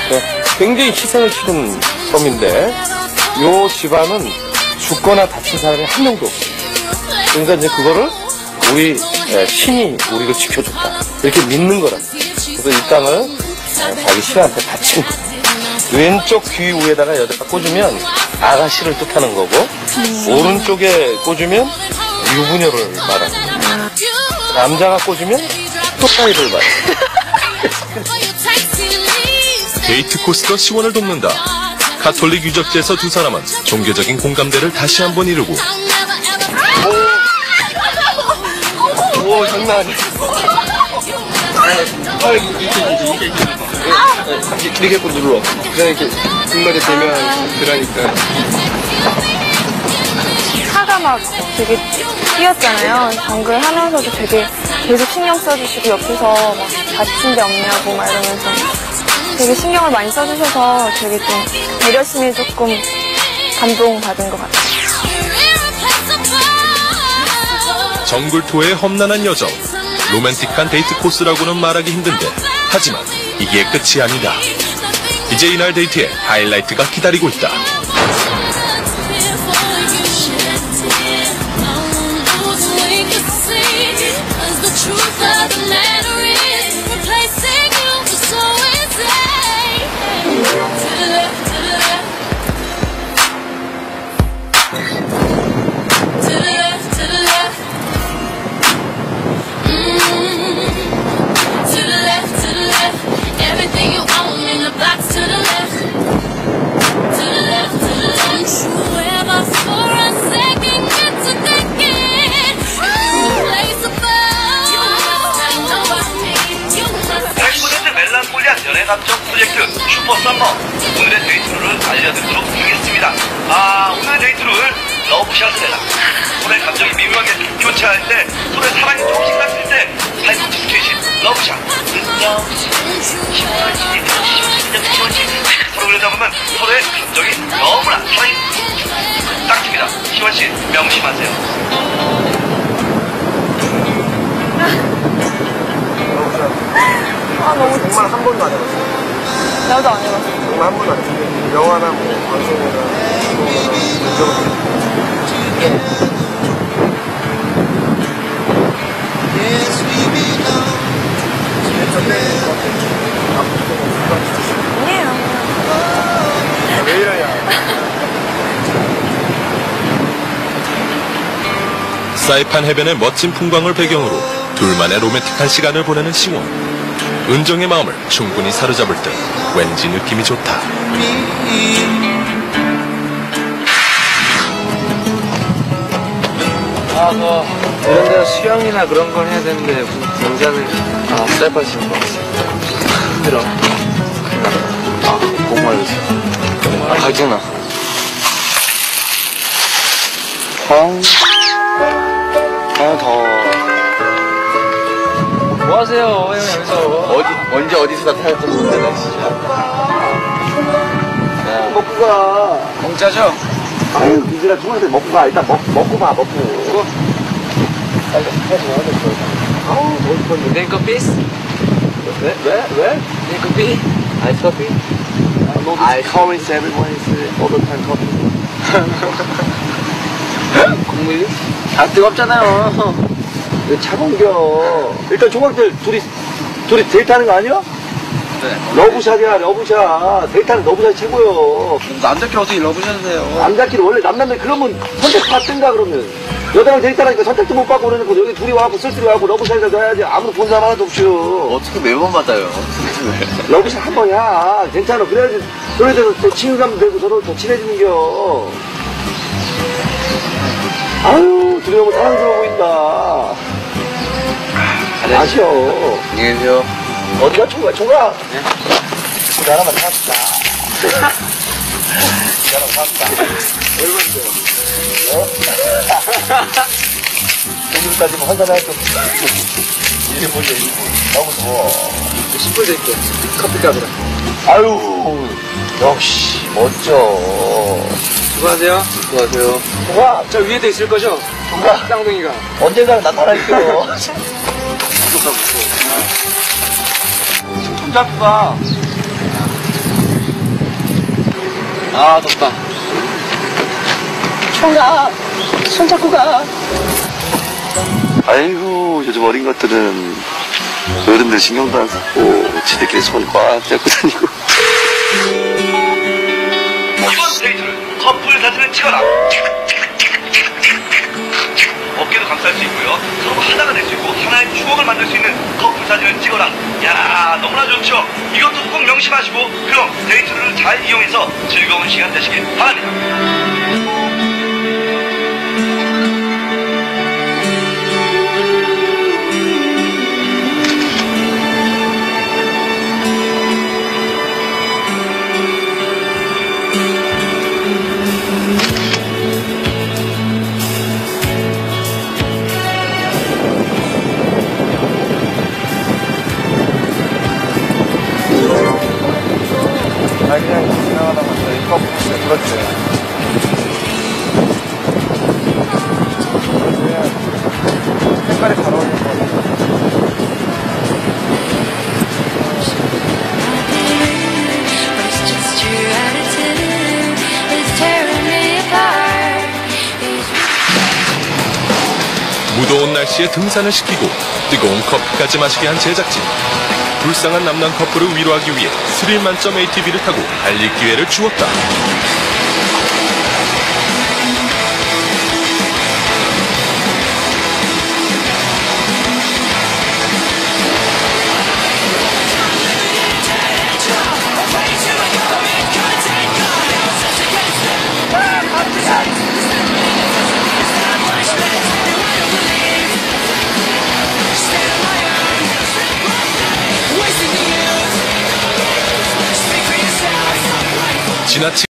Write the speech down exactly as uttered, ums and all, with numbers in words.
굉장히 희생을 치른 섬인데 요 집안은 죽거나 다친 사람이 한 명도 없어요. 그러니까 이제 그거를 우리 신이 우리를 지켜줬다 이렇게 믿는 거라. 그래서 이 땅을 자기 신한테 바친 왼쪽 귀 위에다가 여기다 꽂으면 아가씨를 뜻하는 거고 음. 오른쪽에 꽂으면 유부녀를 말하는 거예요. 남자가 꽂으면 또라이를 말해요. 데이트 코스가 시원을 돕는다. 가톨릭 유적지에서 두 사람은 종교적인 공감대를 다시 한번 이루고 오, 오 장난 아니야. 아, 이렇게, 이렇게, 이렇게, 이렇게, 이렇게 눌러. 그냥 이렇게 등발이 되면 그러니까. 차가 막 되게 뛰었잖아요. 정글 하면서도 되게 계속 신경 써주시고 옆에서 막 다친 데 없냐고 막 이러면서 되게 신경을 많이 써주셔서 되게 좀 배려심이 조금 감동받은 것 같아요. 정글 투어의 험난한 여정. 로맨틱한 데이트 코스라고는 말하기 힘든데 하지만 이게 끝이 아니다. 이제 이날 데이트에 하이라이트가 기다리고 있다. 연애감정 프로젝트 슈퍼썸머 오늘의 데이트룰을 알려드리도록 하겠습니다. 아 오늘의 데이트룰 러브샷을 해라. 서로의 감정이 미묘하게 교차할 때 서로의 사랑이 조금씩 닦일 때 팔꿈치 스트레칭 러브샷 은정 시원하지 시원하지 시원하지 서로 그러다 보면 서로의 감정이 너무나 사랑이 닦입니다. 시원씨 명심하세요. 아, 너무 정말 한 번도 안 해봤어요. 나도 안 해봤어. 정말 한 번도 안 해봤어요. 영화나 뭐 방송이나 아니에요. 왜 이러냐. 사이판 해변의 멋진 풍광을 배경으로 둘만의 로맨틱한 시간을 보내는 시원. 은정의 마음을 충분히 사로잡을 듯 왠지 느낌이 좋다. 아, 뭐 이런 데서 수영이나 그런 걸 해야 되는데 무슨 등산을 아, 쌀 빠지는 것 같아. 힘들어. 큰일 났다. 아, 목 말렸어. 아, 갈증나. 펑. 아, 더워. 뭐 하세요, 형 여기서? 어디, 언제 어디서 나타날지 모르는 진짜. 먹고 가. 공짜죠? 아유, 니들아 중학생 먹고 가. 일단 먹, 먹고 가, 먹고. 먹고? 빨리 해줘, 해줘. 아우, 뭐 싶었는데. 내 커피? 왜? 왜? 왜? 내 커피? 아이스 커피? I promise everyone is all the time coffee. 국물이? 다 뜨겁잖아요. 왜 차가운겨? 일단 종학들 둘이, 둘이 데이트하는 거 아니야? 네. 러브샷이야, 러브샷. 데이트하는 러브샷이 최고요. 남자끼리 어떻게 러브샷을 해요? 남자끼리 원래 남남들 그러면 선택 받든가 그러면. 여자랑 데이트하니까 선택도 못 받고 그러니까 여기 둘이 와갖고 쓸쓸히 와갖고 러브샷이라도 해야지. 아무도 본 사람 하나도 없이요. 어떻게 매번 받아요? 러브샷 한 번이야. 괜찮아. 그래야지 너네들은 또 친근감도 되고 서로 더 친해지는겨. 아유, 둘이 너무 사랑스러워 보인다. 아쉬워. 안녕히 계세요. 어디가 총각? 총각? 네. 이거 하나만 사왔다. 이거 하나만 사왔다. 얼마인데요? 어? 오늘까지 뭐 환산할 거 없어. 이게 뭐냐, 이거. 너무 더워. 십 불 드릴게. 커피 값으로. 아유, 역시, 멋져. 수고하세요. 수고하세요. 총각! 저 위에도 있을 거죠? 총각! 쌍둥이가. 언젠가 나타날게요. 손 잡고 가. 아, 덥다. 총각, 손잡고 가. 아이고, 요즘 어린 것들은 어른들 신경도 안 쓰고 지들끼리 손 꽉 잡고 다니고. 이번 데이트를 커플 사진을 찍어라. 어깨도 감쌀 수 있고요. 서로 하나가 될 수 있고 하나의 추억을 만들 수 있는 커플 사진을 찍어라. 야, 너무나 좋죠. 이것도 꼭 명심하시고 그럼 데이트를 잘 이용해서 즐거운 시간 되시길 바랍니다. 아, 그냥 지나가다 봤어요. 이거 그렇지. 그냥 색깔이 잘 어울리는 거 같아요. It's just your attitude, it's tearing me apart. 무더운 날씨에 등산을 시키고 뜨거운 커피까지 마시게 한 제작진. 불쌍한 남남 커플을 위로하기 위해 스릴 만점 에이티브이를 타고 달릴 기회를 주었다. 지나치